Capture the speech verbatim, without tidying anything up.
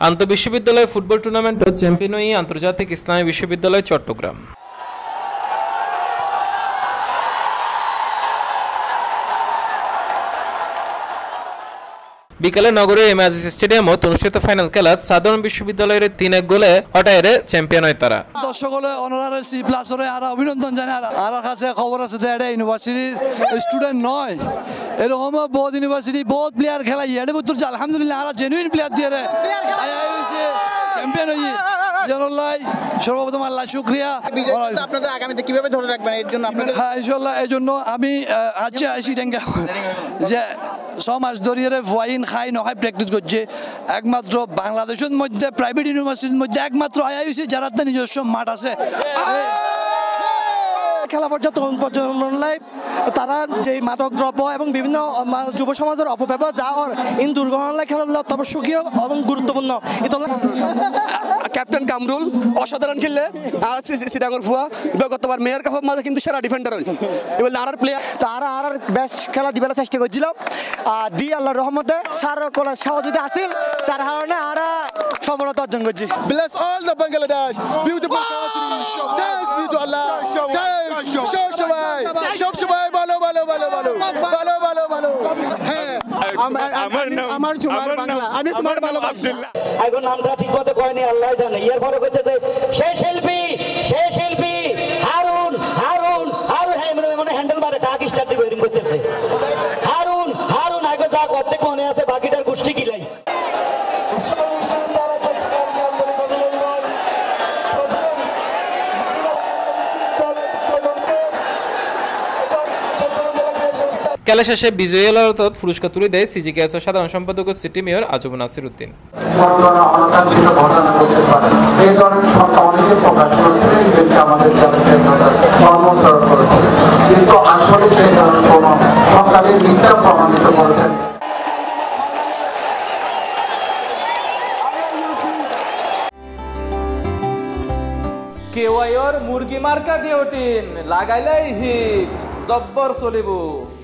আন্তঃবিশ্ববিদ্যালয় ফুটবল টুর্নামেন্টে চ্যাম্পিয়ন হয়ে আন্তর্জাতিক ইসলামী বিশ্ববিদ্যালয় চট্টগ্রাম। বিকালে নগরের এম আজিজ স্টেডিয়ামত অনুষ্ঠিত ফাইনাল খেলাত সাধারণ বিশ্ববিদ্যালয়ের তিন এক গোলে হটাইরে চ্যাম্পিয়ন হয় তারা। দর্শক হলে অনারারে সি প্লাসরে আর অভিনন্দন জানাই। আর কাছে খবর আছে যে এটা ইউনিভার্সিটির স্টুডেন্ট নয়, এরকম বহুত ইউনিভার্সিটি বহুত প্লেয়ার খেলাই এর ভিতর আলহামদুলিল্লাহ আর জেনুইন প্লেয়ার দিয়ে চ্যাম্পিয়ন হয়ে জনলাই সর্বপ্রথম আল্লাহ শুক্রিয়া। আপনাদের আগামীতে কিভাবে ধরে রাখবেন এর জন্য আপনাদের? হ্যাঁ ইনশাল্লাহ এই জন্য আমি আজকে আইসি ট্যাঙ্কা যে ছ মাস ধরিয়ে ফাইন খাই নখাই প্র্যাকটিস করছে। একমাত্র বাংলাদেশের মধ্যে প্রাইভেট ইউনিভার্সিটির মধ্যে একমাত্র আইআইসি যারা নিজস্ব মাঠ আছে। খেলা পর্যন্ত পর্যটন তারা যে মাদক দ্রব্য এবং বিভিন্ন যুব সমাজের অপব্যবহার যা ইন দুর্ঘটনায় খেলাধুলা অত্যাবশ্যকীয় এবং গুরুত্বপূর্ণ। ক্যাপ্টেন কামরুল অসাধারণ খেললে আর সিটাগর ফুয়া গতবার মেয়র কাপ মাঝে কিন্তু সেরা ডিফেন্ডার হল এবার আর প্লেয়ার তারা আর বেস্ট খেলা দিবার চেষ্টা করছিলাম আর দি আল্লাহর রহমতে স্যার কোলা সহযোগিতা আছিল স্যার কারণে আর সফলতা অর্জন করছি। Bless all the Bangladesh beautiful thanks be to Allah thanks সব সবাই সব সবাই ভালো ভালো ভালো ভালো ভালো ভালো ভালো। হ্যাঁ আমার নাম আমার তোমার বাংলা আমি তোমার ভালোবাসি। এখন নামটা ঠিক মতো কয়নি আল্লাহ জানে। এর পরে হচ্ছে যে সেই শিল্পী সেই শিল্পী হারুন হারুন হারুন হ্যাঁ মানে হ্যান্ডেল মারে টাক স্টার্ট দিয়ে ওয়েরিং করতেছে। হারুন হারুন আগে যা অর্ধেক মনে আছে বাকিটার গোষ্ঠী কিলাই। খেলা শেষে বিজয়ী হলত পুরস্কার তুলে দেয় সিজিকেএসের সাধারণ সম্পাদক ও সিটি মেয়র আজব নাসির উদ্দিন। কেওয়াইর মুরগি মার্কা ডিওটিন লাগাইলেই হিট জব্বর চলিব।